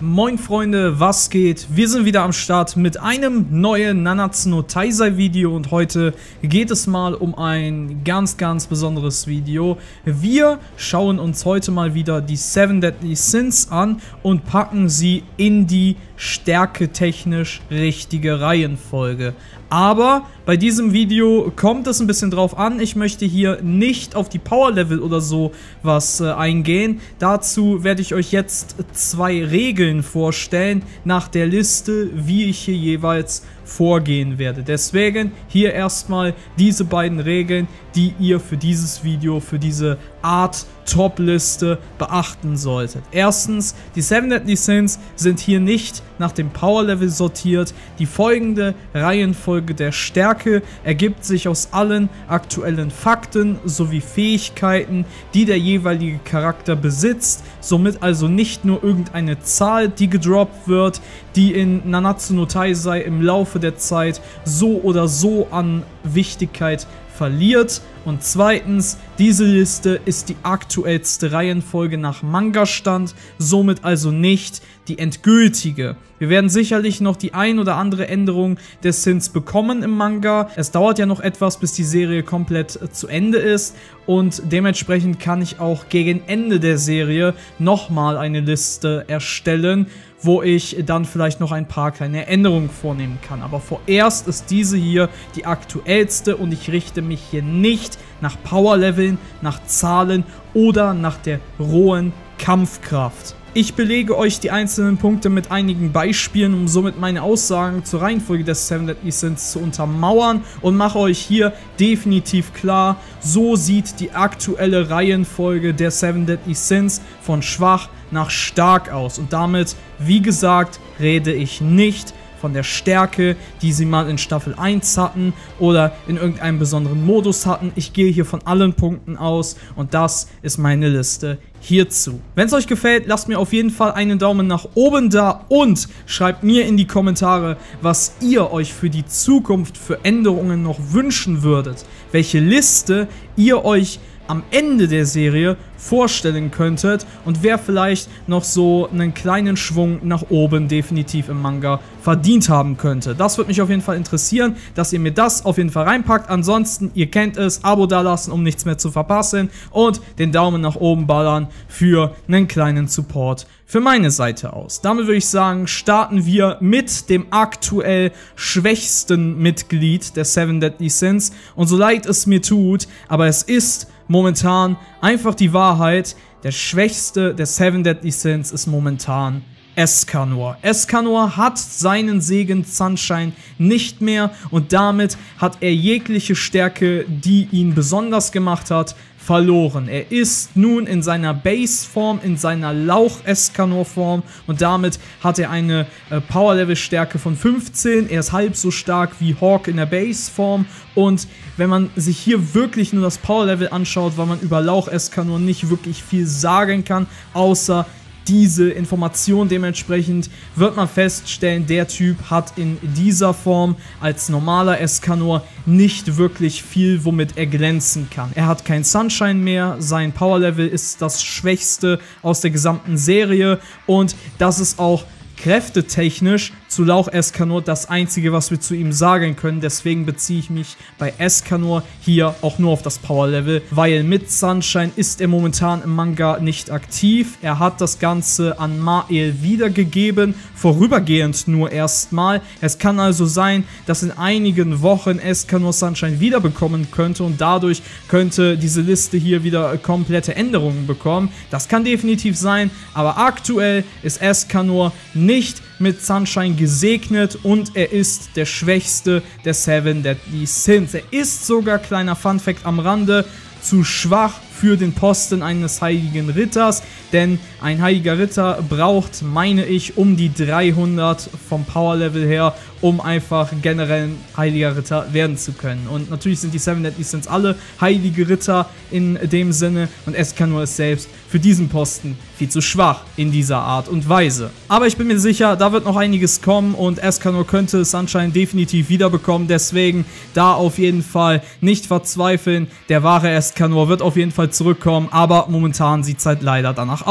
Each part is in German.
Moin Freunde, was geht? Wir sind wieder am Start mit einem neuen Nanatsu no Taizai Video und heute geht es mal um ein ganz besonderes Video. Wir schauen uns heute mal wieder die 7 Deadly Sins an und packen sie in die stärketechnisch richtige Reihenfolge. Aber bei diesem Video kommt es ein bisschen drauf an. Ich möchte hier nicht auf die Power Level oder so was eingehen. Dazu werde ich euch jetzt 2 Regeln vorstellen nach der Liste, wie ich hier jeweils vorgehen werde. Deswegen hier erstmal diese beiden Regeln, die ihr für dieses Video, für diese Art Top-Liste beachten solltet. Erstens, die 7 Deadly Sins sind hier nicht nach dem Power-Level sortiert. Die folgende Reihenfolge der Stärke ergibt sich aus allen aktuellen Fakten sowie Fähigkeiten, die der jeweilige Charakter besitzt. Somit also nicht nur irgendeine Zahl, die gedroppt wird, die in Nanatsu no Taizai im Laufe der Zeit so oder so an Wichtigkeit verliert. Und zweitens, diese Liste ist die aktuellste Reihenfolge nach Manga-Stand, somit also nicht die endgültige. Wir werden sicherlich noch die ein oder andere Änderung des Sins bekommen im Manga. Es dauert ja noch etwas, bis die Serie komplett zu Ende ist und dementsprechend kann ich auch gegen Ende der Serie nochmal eine Liste erstellen, wo ich dann vielleicht noch ein paar kleine Änderungen vornehmen kann. Aber vorerst ist diese hier die aktuellste und ich richte mich hier nicht nach Power-Leveln, nach Zahlen oder nach der rohen Kampfkraft. Ich belege euch die einzelnen Punkte mit einigen Beispielen, um somit meine Aussagen zur Reihenfolge des 7 Deadly Sins zu untermauern und mache euch hier definitiv klar, so sieht die aktuelle Reihenfolge der 7 Deadly Sins von schwach nach stark aus. Und damit, wie gesagt, rede ich nicht von der Stärke, die sie mal in Staffel 1 hatten oder in irgendeinem besonderen Modus hatten. Ich gehe hier von allen Punkten aus und das ist meine Liste hierzu. Wenn es euch gefällt, lasst mir auf jeden Fall einen Daumen nach oben da und schreibt mir in die Kommentare, was ihr euch für die Zukunft für Änderungen noch wünschen würdet. Welche Liste ihr euch am Ende der Serie vorstellen könntet und wer vielleicht noch so einen kleinen Schwung nach oben definitiv im Manga verdient haben könnte. Das würde mich auf jeden Fall interessieren, dass ihr mir das auf jeden Fall reinpackt. Ansonsten, ihr kennt es, Abo dalassen, um nichts mehr zu verpassen und den Daumen nach oben ballern für einen kleinen Support für meine Seite aus. Damit würde ich sagen, starten wir mit dem aktuell schwächsten Mitglied der 7 Deadly Sins und so leid es mir tut, aber es ist momentan einfach die Wahrheit, der schwächste der 7 Deadly Sins ist momentan Escanor. Escanor hat seinen Segen Sunshine nicht mehr und damit hat er jegliche Stärke, die ihn besonders gemacht hat, verloren. Er ist nun in seiner Base-Form, in seiner Lauch-Escanor-Form und damit hat er eine Power-Level-Stärke von 15. Er ist halb so stark wie Hawk in der Base-Form und wenn man sich hier wirklich nur das Power-Level anschaut, weil man über Lauch-Escanor nicht wirklich viel sagen kann, außer diese Information. Dementsprechend wird man feststellen, der Typ hat in dieser Form als normaler Escanor nicht wirklich viel, womit er glänzen kann. Er hat kein Sunshine mehr, sein Power Level ist das schwächste aus der gesamten Serie und das ist auch kräftetechnisch zu Lauch Escanor das einzige, was wir zu ihm sagen können. Deswegen beziehe ich mich bei Escanor hier auch nur auf das Power Level, weil mit Sunshine ist er momentan im Manga nicht aktiv. Er hat das Ganze an Mael wiedergegeben, vorübergehend nur erstmal. Es kann also sein, dass in einigen Wochen Escanor Sunshine wiederbekommen könnte und dadurch könnte diese Liste hier wieder komplette Änderungen bekommen. Das kann definitiv sein, aber aktuell ist Escanor nicht mit Sunshine gesegnet und er ist der schwächste der 7 Deadly Sins. Er ist sogar, kleiner Funfact am Rande, zu schwach für den Posten eines heiligen Ritters, denn ein heiliger Ritter braucht, meine ich, um die 300 vom Power Level her, um einfach generell ein heiliger Ritter werden zu können. Und natürlich sind die 7 Deadly Sins alle heilige Ritter in dem Sinne und Escanor ist selbst für diesen Posten viel zu schwach in dieser Art und Weise. Aber ich bin mir sicher, da wird noch einiges kommen und Escanor könnte Sunshine definitiv wiederbekommen, deswegen da auf jeden Fall nicht verzweifeln. Der wahre Escanor wird auf jeden Fall zurückkommen, aber momentan sieht es halt leider danach aus.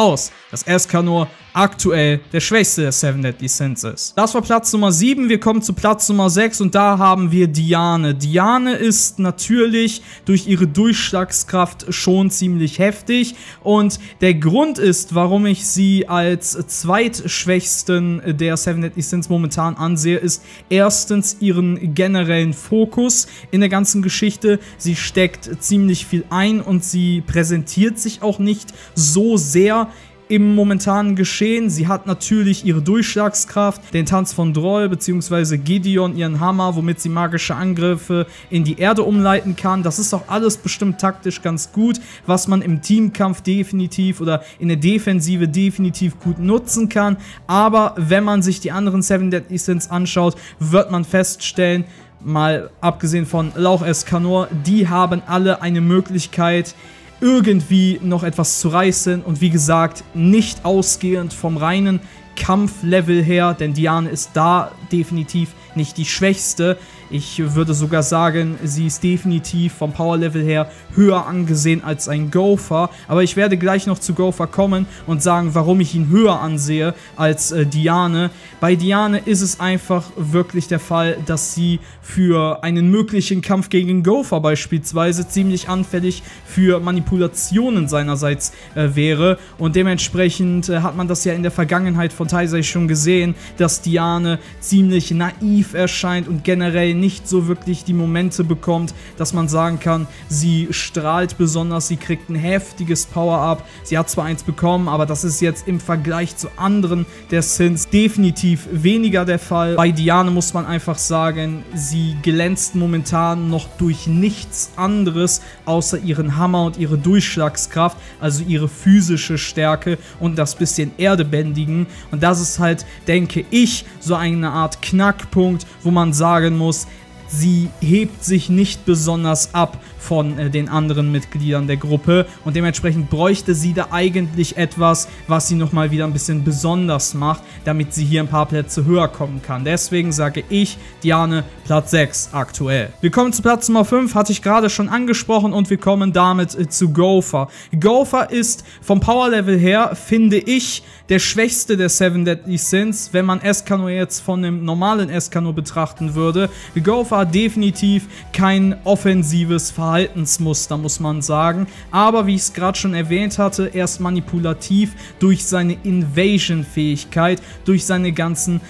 dass Escanor aktuell der schwächste der Seven Deadly Sins ist. Das war Platz Nummer 7, wir kommen zu Platz Nummer 6 und da haben wir Diane. Diane ist natürlich durch ihre Durchschlagskraft schon ziemlich heftig und der Grund ist, warum ich sie als zweitschwächsten der Seven Deadly Sins momentan ansehe, ist erstens ihren generellen Fokus in der ganzen Geschichte. Sie steckt ziemlich viel ein und sie präsentiert sich auch nicht so sehr im momentanen Geschehen. Sie hat natürlich ihre Durchschlagskraft, den Tanz von Droll bzw. Gideon, ihren Hammer, womit sie magische Angriffe in die Erde umleiten kann. Das ist auch alles bestimmt taktisch ganz gut, was man im Teamkampf definitiv oder in der Defensive definitiv gut nutzen kann. Aber wenn man sich die anderen Seven Deadly Sins anschaut, wird man feststellen, mal abgesehen von Lauch Escanor, die haben alle eine Möglichkeit, irgendwie noch etwas zu reißen und wie gesagt, nicht ausgehend vom reinen Kampflevel her, denn Diane ist da definitiv nicht die schwächste. Ich würde sogar sagen, sie ist definitiv vom Powerlevel her höher angesehen als ein Gowther. Aber ich werde gleich noch zu Gowther kommen und sagen, warum ich ihn höher ansehe als Diane. Bei Diane ist es einfach wirklich der Fall, dass sie für einen möglichen Kampf gegen Gowther beispielsweise ziemlich anfällig für Manipulationen seinerseits wäre. Und dementsprechend hat man das ja in der Vergangenheit von Taisei schon gesehen, dass Diane ziemlich naiv erscheint und generell nicht so wirklich die Momente bekommt, dass man sagen kann, sie strahlt besonders, sie kriegt ein heftiges Power-Up. Sie hat zwar eins bekommen, aber das ist jetzt im Vergleich zu anderen der Sins definitiv weniger der Fall. Bei Diane muss man einfach sagen, sie glänzt momentan noch durch nichts anderes, außer ihren Hammer und ihre Durchschlagskraft, also ihre physische Stärke und das bisschen Erdebändigen. Und das ist halt, denke ich, so eine Art Knackpunkt, wo man sagen muss, sie hebt sich nicht besonders ab von den anderen Mitgliedern der Gruppe und dementsprechend bräuchte sie da eigentlich etwas, was sie nochmal wieder ein bisschen besonders macht, damit sie hier ein paar Plätze höher kommen kann. Deswegen sage ich Diane Platz 6 aktuell. Wir kommen zu Platz Nummer 5, hatte ich gerade schon angesprochen und wir kommen damit zu Gowther. Gowther ist vom Powerlevel her, finde ich, der schwächste der Seven Deadly Sins, wenn man Escanor jetzt von einem normalen Escanor betrachten würde. Gowther hat definitiv kein offensives Verhaltensmuster, muss man sagen. Aber wie ich es gerade schon erwähnt hatte, er ist manipulativ durch seine Invasion-Fähigkeit, durch seine ganzen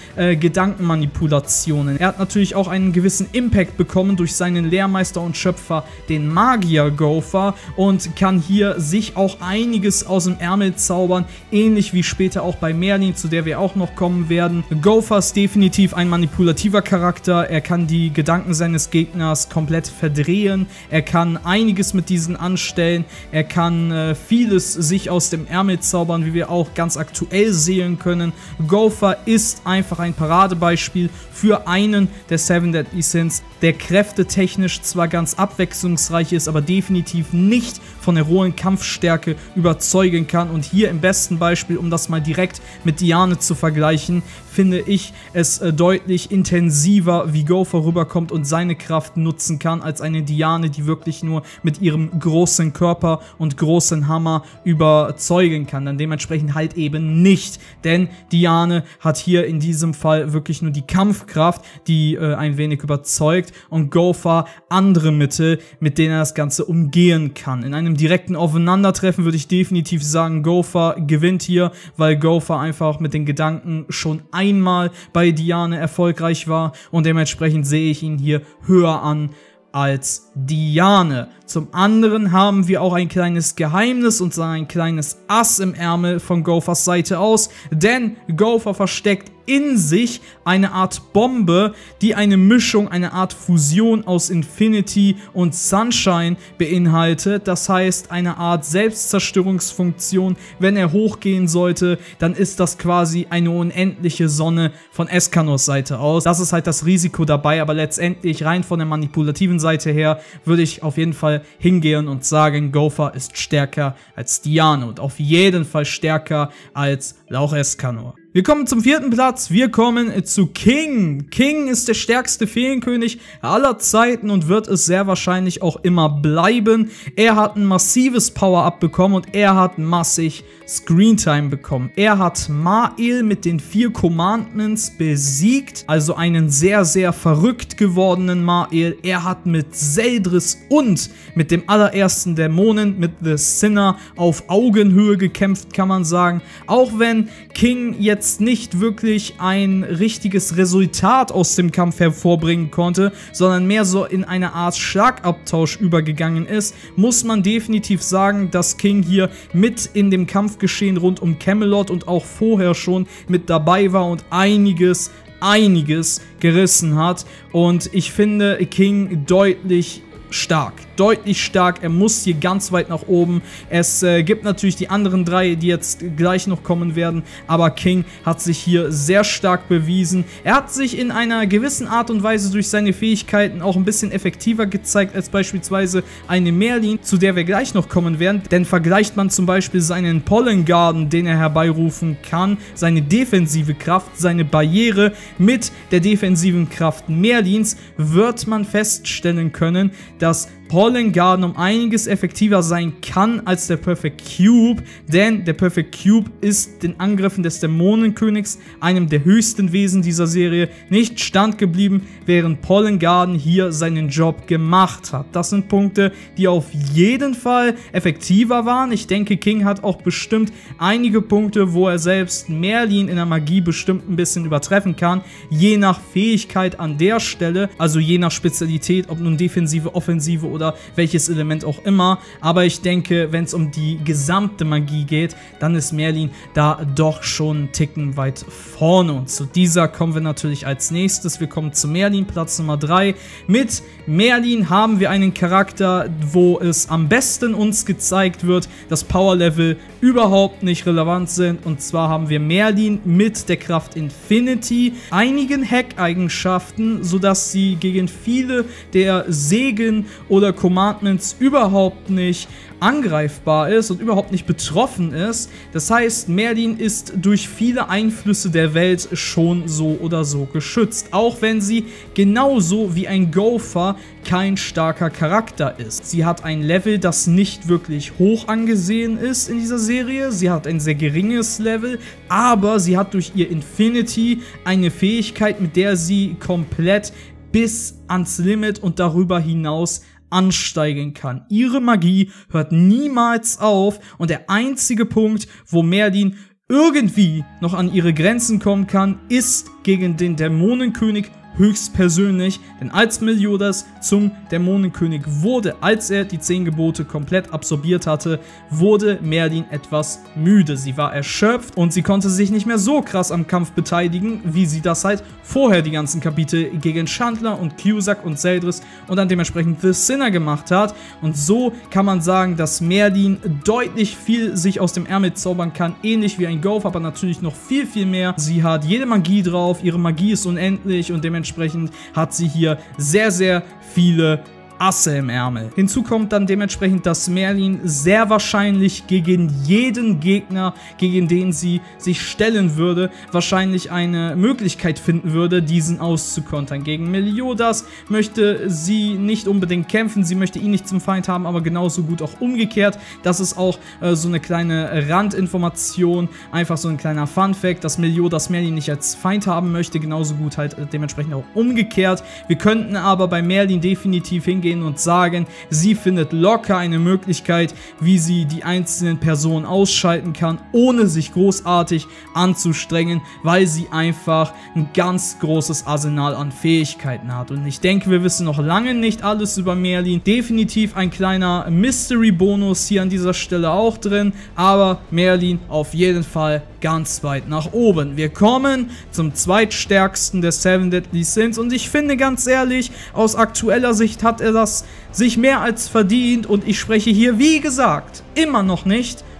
Gedankenmanipulationen. Er hat natürlich auch einen gewissen Impact bekommen durch seinen Lehrmeister und Schöpfer, den Magier Gowther, und kann hier sich auch einiges aus dem Ärmel zaubern, ähnlich wie später auch bei Merlin, zu der wir auch noch kommen werden. Gowther ist definitiv ein manipulativer Charakter, er kann die Gedanken seines Gegners komplett verdrehen, er kann einiges mit diesen anstellen, er kann vieles sich aus dem Ärmel zaubern, wie wir auch ganz aktuell sehen können. Gowther ist einfach ein Paradebeispiel für einen der Seven Deadly Sins, der kräftetechnisch zwar ganz abwechslungsreich ist, aber definitiv nicht von der rohen Kampfstärke überzeugen kann. Und hier im besten Beispiel, um das mal direkt mit Diane zu vergleichen, finde ich es deutlich intensiver, wie Gowther rüberkommt und seine Kraft nutzen kann, als eine Diane, die wirklich nur mit ihrem großen Körper und großen Hammer überzeugen kann. Dann dementsprechend halt eben nicht, denn Diane hat hier in diesem Fall wirklich nur die Kampfkraft, die ein wenig überzeugt, und Gowther andere Mittel, mit denen er das Ganze umgehen kann. In einem direkten Aufeinandertreffen würde ich definitiv sagen, Gowther gewinnt hier, weil Gowther einfach mit den Gedanken schon einmal bei Diane erfolgreich war und dementsprechend sehe ich ihn hier höher an als Diane. Zum anderen haben wir auch ein kleines Geheimnis und ein kleines Ass im Ärmel von Gowthers Seite aus, denn Gowther versteckt in sich eine Art Bombe, die eine Mischung, eine Art Fusion aus Infinity und Sunshine beinhaltet. Das heißt, eine Art Selbstzerstörungsfunktion. Wenn er hochgehen sollte, dann ist das quasi eine unendliche Sonne von Escanors Seite aus. Das ist halt das Risiko dabei, aber letztendlich rein von der manipulativen Seite her würde ich auf jeden Fall hingehen und sagen, Gowther ist stärker als Diane und auf jeden Fall stärker als Lauch Escanor. Wir kommen zum 4. Platz, wir kommen zu King. King ist der stärkste Feenkönig aller Zeiten und wird es sehr wahrscheinlich auch immer bleiben. Er hat ein massives Power-Up bekommen und er hat massig Screentime bekommen. Er hat Mael mit den 4 Commandments besiegt, also einen sehr, sehr verrückt gewordenen Mael. Er hat mit Zeldris und mit dem allerersten Dämonen, mit The Sinner, auf Augenhöhe gekämpft, kann man sagen. Auch wenn King jetzt nicht wirklich ein richtiges Resultat aus dem Kampf hervorbringen konnte, sondern mehr so in eine Art Schlagabtausch übergegangen ist, muss man definitiv sagen, dass King hier mit in dem Kampfgeschehen rund um Camelot und auch vorher schon mit dabei war und einiges gerissen hat. Und ich finde King deutlich stark. Er muss hier ganz weit nach oben. Es gibt natürlich die anderen 3, die jetzt gleich noch kommen werden, aber King hat sich hier sehr stark bewiesen. Er hat sich in einer gewissen Art und Weise durch seine Fähigkeiten auch ein bisschen effektiver gezeigt als beispielsweise eine Merlin, zu der wir gleich noch kommen werden, denn vergleicht man zum Beispiel seinen Pollen Garden, den er herbeirufen kann, seine defensive Kraft, seine Barriere mit der defensiven Kraft Merlins, wird man feststellen können, dass Pollen Garden um einiges effektiver sein kann als der Perfect Cube, denn der Perfect Cube ist den Angriffen des Dämonenkönigs, einem der höchsten Wesen dieser Serie, nicht standgeblieben, während Pollen Garden hier seinen Job gemacht hat. Das sind Punkte, die auf jeden Fall effektiver waren. Ich denke, King hat auch bestimmt einige Punkte, wo er selbst Merlin in der Magie bestimmt ein bisschen übertreffen kann, je nach Fähigkeit an der Stelle, also je nach Spezialität, ob nun defensive, offensive oder welches Element auch immer, aber ich denke, wenn es um die gesamte Magie geht, dann ist Merlin da doch schon einen Ticken weit vorne und zu dieser kommen wir natürlich als nächstes. Wir kommen zu Merlin, Platz Nummer 3. Mit Merlin haben wir einen Charakter, wo es am besten uns gezeigt wird, dass Power-Level überhaupt nicht relevant sind, und zwar haben wir Merlin mit der Kraft Infinity, einigen Hack-Eigenschaften, sodass sie gegen viele der Segen oder Commandments überhaupt nicht angreifbar ist und überhaupt nicht betroffen ist. Das heißt, Merlin ist durch viele Einflüsse der Welt schon so oder so geschützt, auch wenn sie genauso wie ein Gopher kein starker Charakter ist. Sie hat ein Level, das nicht wirklich hoch angesehen ist in dieser Serie. Sie hat ein sehr geringes Level, aber sie hat durch ihr Infinity eine Fähigkeit, mit der sie komplett bis ans Limit und darüber hinaus ansteigen kann. Ihre Magie hört niemals auf und der einzige Punkt, wo Merlin irgendwie noch an ihre Grenzen kommen kann, ist gegen den Dämonenkönig höchstpersönlich, denn als Meliodas zum Dämonenkönig wurde, als er die 10 Gebote komplett absorbiert hatte, wurde Merlin etwas müde. Sie war erschöpft und sie konnte sich nicht mehr so krass am Kampf beteiligen, wie sie das halt vorher die ganzen Kapitel gegen Chandler und Cusack und Zeldris und dann dementsprechend The Sinner gemacht hat. Und so kann man sagen, dass Merlin deutlich viel sich aus dem Ärmel zaubern kann, ähnlich wie ein Gopher, aber natürlich noch viel, viel mehr. Sie hat jede Magie drauf, ihre Magie ist unendlich und dementsprechend hat sie hier sehr, sehr viele Asse im Ärmel. Hinzu kommt dann dementsprechend, dass Merlin sehr wahrscheinlich gegen jeden Gegner, gegen den sie sich stellen würde, wahrscheinlich eine Möglichkeit finden würde, diesen auszukontern. Gegen Meliodas möchte sie nicht unbedingt kämpfen, sie möchte ihn nicht zum Feind haben, aber genauso gut auch umgekehrt. Das ist auch so eine kleine Randinformation, einfach so ein kleiner Fun-Fact, dass Meliodas Merlin nicht als Feind haben möchte, genauso gut halt dementsprechend auch umgekehrt. Wir könnten aber bei Merlin definitiv hingehen und sagen, sie findet locker eine Möglichkeit, wie sie die einzelnen Personen ausschalten kann, ohne sich großartig anzustrengen, weil sie einfach ein ganz großes Arsenal an Fähigkeiten hat. Und ich denke, wir wissen noch lange nicht alles über Merlin. Definitiv ein kleiner Mystery-Bonus hier an dieser Stelle auch drin, aber Merlin auf jeden Fall ganz weit nach oben. Wir kommen zum zweitstärksten der 7 Deadly Sins und ich finde ganz ehrlich, aus aktueller Sicht hat er das sich mehr als verdient und ich spreche hier, wie gesagt, immer noch nicht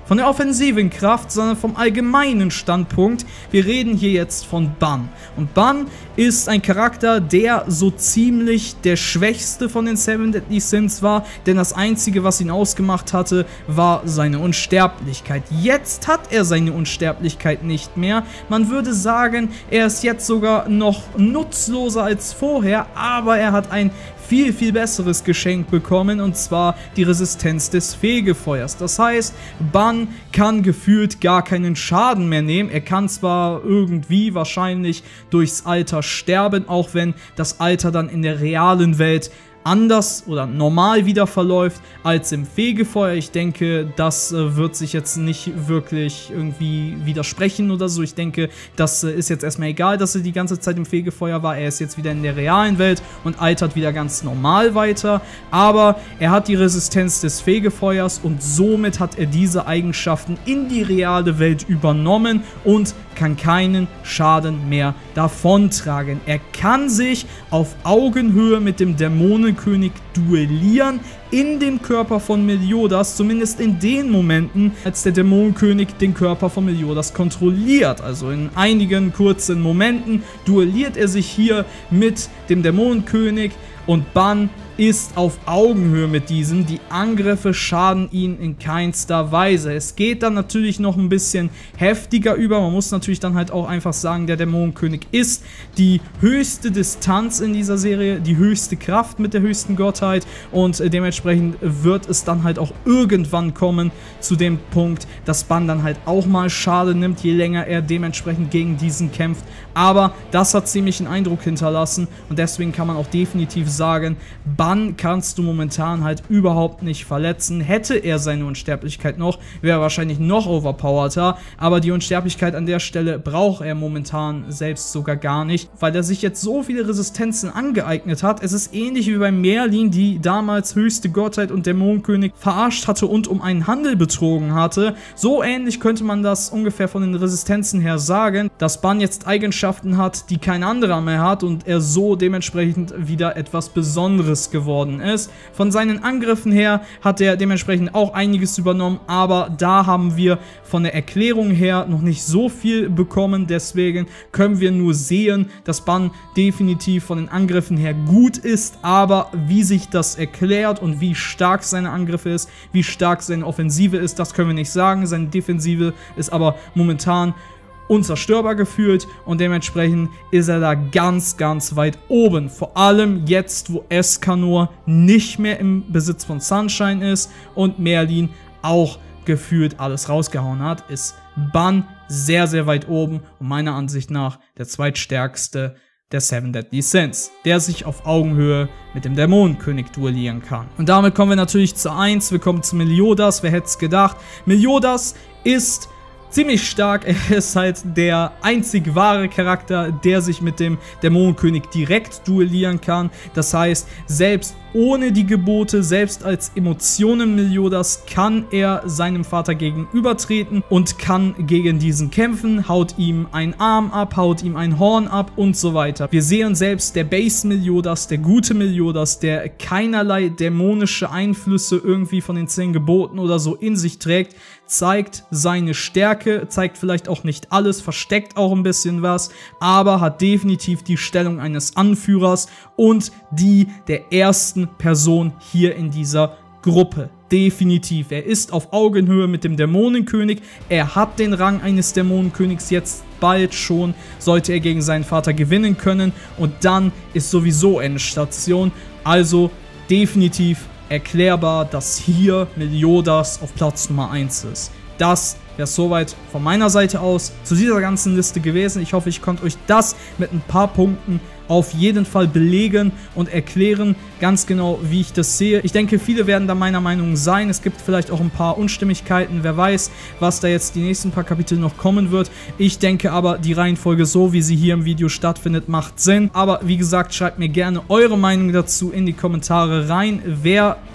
von der offensiven Kraft, sondern vom allgemeinen Standpunkt. Wir reden hier jetzt von Ban. Und Ban ist ein Charakter, der so ziemlich der schwächste von den Seven Deadly Sins war, denn das Einzige, was ihn ausgemacht hatte, war seine Unsterblichkeit. Jetzt hat er seine Unsterblichkeit nicht mehr. Man würde sagen, er ist jetzt sogar noch nutzloser als vorher, aber er hat ein viel, viel besseres Geschenk bekommen, und zwar die Resistenz des Fegefeuers. Das heißt, Ban kann gefühlt gar keinen Schaden mehr nehmen. Er kann zwar irgendwie wahrscheinlich durchs Alter sterben, auch wenn das Alter dann in der realen Welt anders oder normal wieder verläuft als im Fegefeuer. Ich denke, das wird sich jetzt nicht wirklich irgendwie widersprechen oder so. Ich denke, das ist jetzt erstmal egal, dass er die ganze Zeit im Fegefeuer war. Er ist jetzt wieder in der realen Welt und altert wieder ganz normal weiter. Aber er hat die Resistenz des Fegefeuers und somit hat er diese Eigenschaften in die reale Welt übernommen und kann keinen Schaden mehr davontragen. Er kann sich auf Augenhöhe mit dem Dämonenkönig duellieren in dem Körper von Meliodas, zumindest in den Momenten, als der Dämonenkönig den Körper von Meliodas kontrolliert. Also in einigen kurzen Momenten duelliert er sich hier mit dem Dämonenkönig und Ban ist auf Augenhöhe mit diesem. Die Angriffe schaden ihn in keinster Weise. Es geht dann natürlich noch ein bisschen heftiger über. Man muss natürlich dann halt auch einfach sagen, der Dämonenkönig ist die höchste Distanz in dieser Serie, die höchste Kraft mit der höchsten Gottheit, und dementsprechend wird es dann halt auch irgendwann kommen zu dem Punkt, dass Ban dann halt auch mal Schaden nimmt, je länger er dementsprechend gegen diesen kämpft. Aber das hat ziemlich einen Eindruck hinterlassen und deswegen kann man auch definitiv sagen, Ban kannst du momentan halt überhaupt nicht verletzen. Hätte er seine Unsterblichkeit noch, wäre er wahrscheinlich noch overpowerter, aber die Unsterblichkeit an der Stelle braucht er momentan selbst sogar gar nicht, weil er sich jetzt so viele Resistenzen angeeignet hat. Es ist ähnlich wie bei Merlin, die damals höchste Gottheit und Dämonenkönig verarscht hatte und um einen Handel betrogen hatte. So ähnlich könnte man das ungefähr von den Resistenzen her sagen, dass Ban jetzt Eigenschaften hat, die kein anderer mehr hat und er so dementsprechend wieder etwas Besonderes geworden ist. Von seinen Angriffen her hat er dementsprechend auch einiges übernommen, aber da haben wir von der Erklärung her noch nicht so viel bekommen, deswegen können wir nur sehen, dass Ban definitiv von den Angriffen her gut ist, aber wie sich das erklärt und wie stark seine Angriffe ist, wie stark seine Offensive ist, das können wir nicht sagen. Seine Defensive ist aber momentan unzerstörbar gefühlt und dementsprechend ist er da ganz, ganz weit oben. Vor allem jetzt, wo Escanor nicht mehr im Besitz von Sunshine ist und Merlin auch gefühlt alles rausgehauen hat, ist Ban sehr, sehr weit oben und meiner Ansicht nach der zweitstärkste der Seven Deadly Sins, der sich auf Augenhöhe mit dem Dämonenkönig duellieren kann. Und damit kommen wir natürlich zu 1, wir kommen zu Meliodas. Wer hätte es gedacht? Meliodas ist ziemlich stark. Er ist halt der einzig wahre Charakter, der sich mit dem Dämonenkönig direkt duellieren kann. Das heißt, selbst ohne die Gebote, selbst als Emotionen Meliodas, kann er seinem Vater gegenübertreten und kann gegen diesen kämpfen, haut ihm einen Arm ab, haut ihm ein Horn ab und so weiter. Wir sehen selbst der Base Meliodas, der gute Meliodas, der keinerlei dämonische Einflüsse irgendwie von den 10 Geboten oder so in sich trägt, zeigt seine Stärke, zeigt vielleicht auch nicht alles, versteckt auch ein bisschen was, aber hat definitiv die Stellung eines Anführers und die der ersten Person hier in dieser Gruppe. Definitiv. Er ist auf Augenhöhe mit dem Dämonenkönig. Er hat den Rang eines Dämonenkönigs jetzt bald schon, sollte er gegen seinen Vater gewinnen können. Und dann ist sowieso Endstation. Also definitiv erklärbar, dass hier Meliodas auf Platz Nummer 1 ist. Das wäre soweit von meiner Seite aus zu dieser ganzen Liste gewesen. Ich hoffe, ich konnte euch das mit ein paar Punkten auf jeden Fall belegen und erklären, ganz genau, wie ich das sehe. Ich denke, viele werden da meiner Meinung sein. Es gibt vielleicht auch ein paar Unstimmigkeiten. Wer weiß, was da jetzt die nächsten paar Kapitel noch kommen wird. Ich denke aber, die Reihenfolge, so wie sie hier im Video stattfindet, macht Sinn. Aber wie gesagt, schreibt mir gerne eure Meinung dazu in die Kommentare rein. Wer ist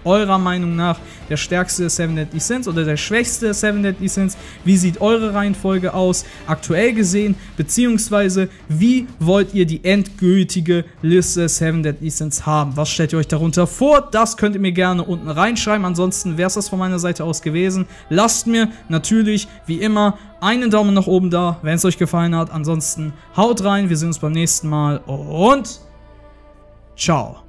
eurer Meinung nach der stärkste 7 Deadly Sins oder der schwächste 7 Deadly Sins? Wie sieht eure Reihenfolge aus, aktuell gesehen, beziehungsweise wie wollt ihr die endgültige Liste 7 Deadly Sins haben? Was stellt ihr euch darunter vor? Das könnt ihr mir gerne unten reinschreiben. Ansonsten wäre es das von meiner Seite aus gewesen. Lasst mir natürlich, wie immer, einen Daumen nach oben da, wenn es euch gefallen hat. Ansonsten haut rein, wir sehen uns beim nächsten Mal und ciao.